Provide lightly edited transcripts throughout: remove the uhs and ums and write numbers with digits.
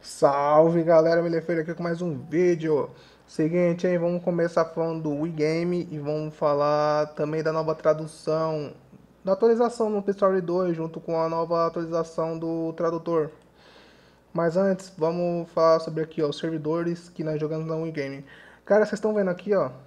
Salve galera, Melefeiro aqui com mais um vídeo. Seguinte, hein, vamos começar falando do Wii Game e vamos falar também da nova tradução, da atualização no Story 2 junto com a nova atualização do tradutor. Mas antes, vamos falar sobre aqui, ó, os servidores que nós jogamos na Wii Game. Cara, vocês estão vendo aqui, ó,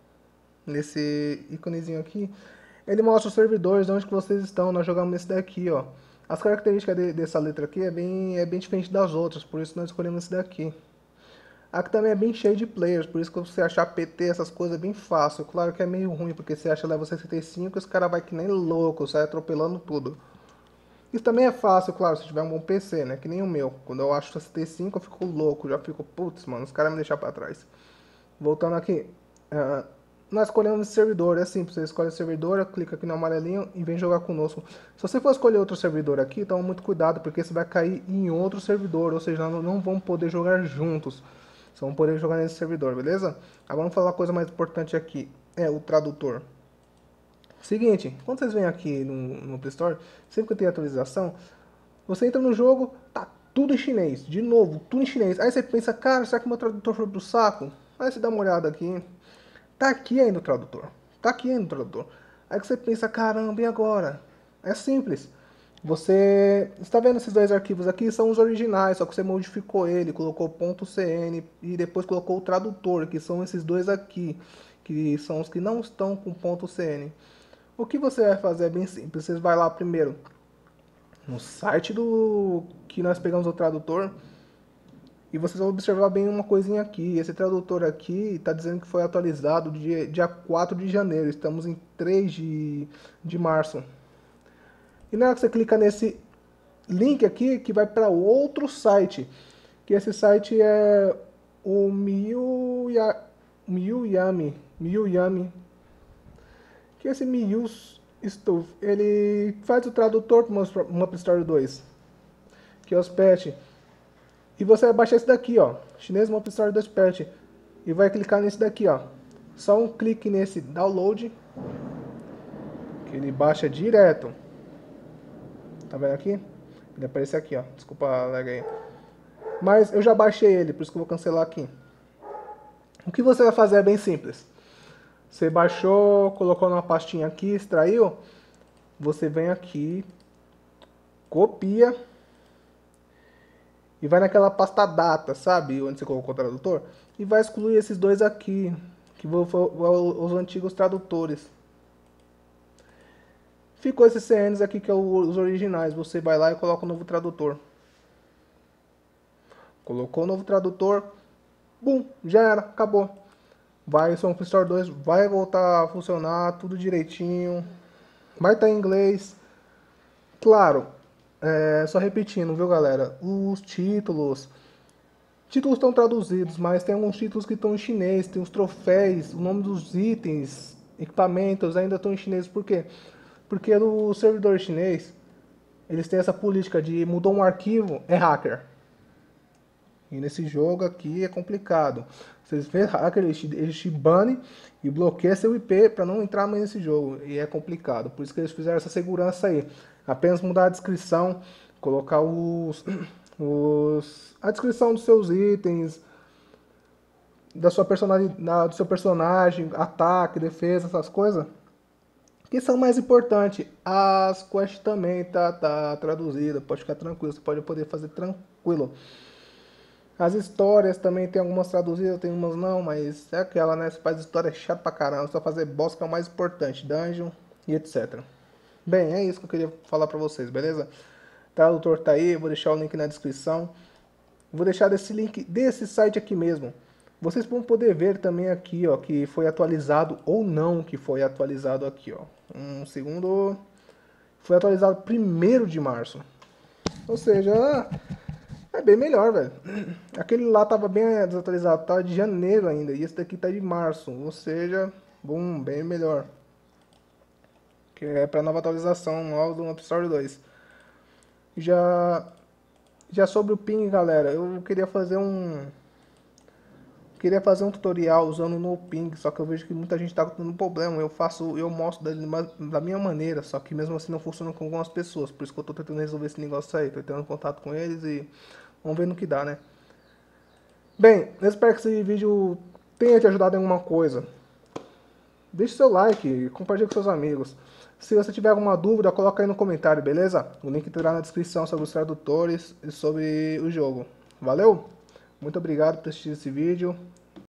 nesse íconezinho aqui, ele mostra os servidores onde que vocês estão. Nós jogamos nesse daqui, ó. As características dessa letra aqui é bem diferente das outras, por isso nós escolhemos esse daqui. Aqui também é bem cheio de players, por isso que você achar PT, essas coisas, é bem fácil. Claro que é meio ruim, porque você acha level 65 e os caras vai que nem louco, sai atropelando tudo. Isso também é fácil, claro, se tiver um bom PC, né? Que nem o meu. Quando eu acho 65 eu fico louco, já fico, putz, mano, os caras me deixam pra trás. Voltando aqui, nós escolhemos esse servidor, é simples, você escolhe o servidor, clica aqui no amarelinho e vem jogar conosco. Se você for escolher outro servidor aqui, toma muito cuidado, porque você vai cair em outro servidor, ou seja, não vamos poder jogar juntos. Só vamos poder jogar nesse servidor, beleza? Agora vamos falar a coisa mais importante aqui, é o tradutor. Seguinte, quando vocês vêm aqui no Play Store, sempre que tem atualização, você entra no jogo, tá tudo em chinês, de novo, tudo em chinês. Aí você pensa, cara, será que meu tradutor foi pro saco? Aí você dá uma olhada aqui, tá aqui ainda o tradutor. Tá aqui ainda o tradutor. Aí que você pensa, caramba, e agora? É simples. Você está vendo esses dois arquivos aqui? São os originais, só que você modificou ele, colocou .cn e depois colocou o tradutor, que são esses dois aqui, que são os que não estão com .cn. O que você vai fazer é bem simples. Você vai lá primeiro no site do que nós pegamos o tradutor. E vocês vão observar bem uma coisinha aqui. Esse tradutor aqui está dizendo que foi atualizado dia 4 de janeiro. Estamos em 3 de março. E na hora que você clica nesse link aqui, que vai para outro site. Que esse site é o Miyuyami. Que esse Miyu Stuff, ele faz o tradutor para uma Story 2. Que é os patch. E você vai baixar esse daqui, ó, Chinês Map Story 2 Patch, e vai clicar nesse daqui, ó. Só um clique nesse download, que ele baixa direto. Tá vendo aqui? Ele aparece aqui, ó. Desculpa a lag aí. Mas eu já baixei ele, por isso que eu vou cancelar aqui. O que você vai fazer é bem simples. Você baixou, colocou numa pastinha aqui, extraiu. Você vem aqui, copia e vai naquela pasta data, sabe? Onde você colocou o tradutor. E vai excluir esses dois aqui, que vão os antigos tradutores. Ficou esses CNs aqui que é os originais. Você vai lá e coloca o novo tradutor. Colocou o novo tradutor. Bum, já era, acabou. Vai, Song Store 2 vai voltar a funcionar tudo direitinho. Vai estar em inglês. Claro, só repetindo, viu galera? Os títulos estão traduzidos, mas tem alguns títulos que estão em chinês, tem os troféus, o nome dos itens, equipamentos ainda estão em chinês. Por quê? Porque no servidor chinês, eles têm essa política de mudou um arquivo, é hacker. E nesse jogo aqui é complicado. Vocês vê hacker, eles te banem e bloqueiam seu IP para não entrar mais nesse jogo. E é complicado. Por isso que eles fizeram essa segurança aí. Apenas mudar a descrição, colocar a descrição dos seus itens, da sua personalidade, do seu personagem, ataque, defesa, essas coisas. Que são mais importantes. As quests também tá traduzida, pode ficar tranquilo, você pode poder fazer tranquilo. As histórias também tem algumas traduzidas, tem umas não, mas é aquela, né? Você faz história chata pra caramba, só fazer boss que é o mais importante, dungeon e etc. Bem, é isso que eu queria falar pra vocês, beleza? O tradutor tá aí, vou deixar o link na descrição. Vou deixar desse link desse site aqui mesmo. Vocês vão poder ver também aqui, ó, que foi atualizado ou não que foi atualizado aqui, ó. Um segundo, foi atualizado 1º de março. Ou seja, é bem melhor, velho. Aquele lá tava bem desatualizado, tá de janeiro ainda, e esse daqui tá de março, ou seja, bom, bem melhor. Que é pra nova atualização, nova do App Store 2. Já sobre o ping, galera, eu queria fazer um tutorial usando o NoPing, só que eu vejo que muita gente tá tendo problema. Eu mostro da minha maneira, só que mesmo assim não funciona com algumas pessoas. Por isso que eu tô tentando resolver esse negócio aí. Tô tendo contato com eles e Vamos ver no que dá, né? Bem, eu espero que esse vídeo tenha te ajudado em alguma coisa. Deixe seu like, compartilhe com seus amigos. Se você tiver alguma dúvida, coloca aí no comentário, beleza? O link estará na descrição sobre os tradutores e sobre o jogo. Valeu? Muito obrigado por assistir esse vídeo